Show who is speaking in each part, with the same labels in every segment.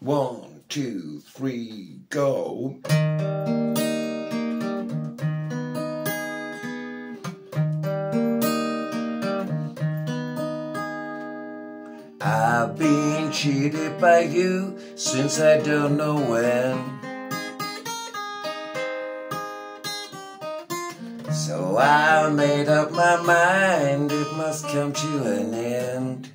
Speaker 1: 1, 2, 3, go. I've been cheated by you since I don't know when. So I made up my mind, it must come to an end.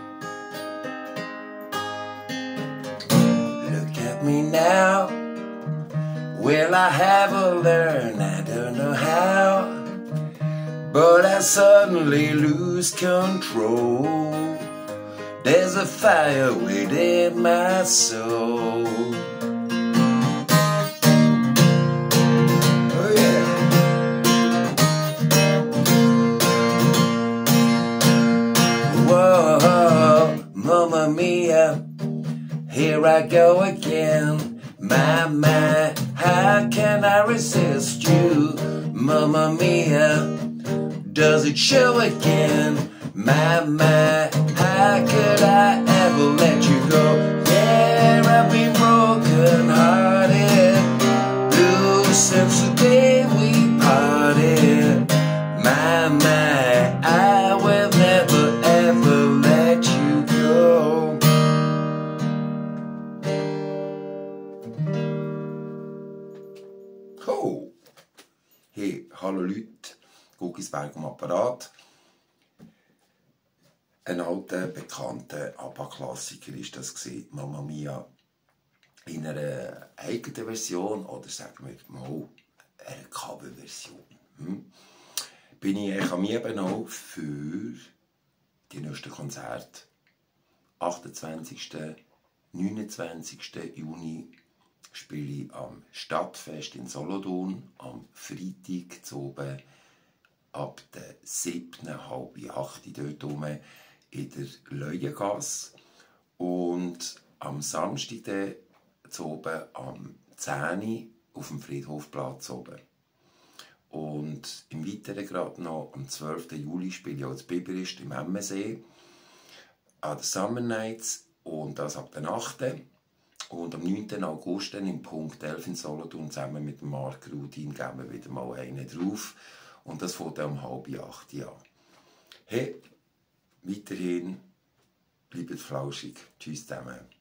Speaker 1: Look at me now, will I ever learn? I don't know how, but I suddenly lose control. There's a fire within my soul. Oh yeah. Whoa, Mamma Mia, here I go again. My, how can I resist you? Mamma Mia, does it show again? My, how could I ever let you go? Yeah, I've been broken hearted, blue since the day we parted. My, I will never ever let you go. Oh. Hey, hallo Leute, Guggisberg am Apparat. Ein alter, bekannter ABBA-Klassiker war das, Mamma Mia. In einer eigenen Version, oder sagen wir mal, einer Coverversion. Bin ich eigentlich am Lieben auch für die nächsten Konzerte. 28. 29. Juni spiele ich am Stadtfest in Solothurn, am Freitag zu oben, ab der 7., halb 8 dort rum, in der Leuengasse. Und am Samstag dann zu oben, am 10. auf dem Friedhofplatz oben. Und im Weiteren gerade noch am 12. Juli spiele ich als Biberist im Emmensee an den Summer Nights, und das ab der 8. Und am 9. August dann im Punkt 11 in Solothurn zusammen mit Marc Rudin geben wir wieder mal einen drauf. Und das fängt dann um halb 8 an. Hey, weiterhin bleibt flauschig. Tschüss zusammen.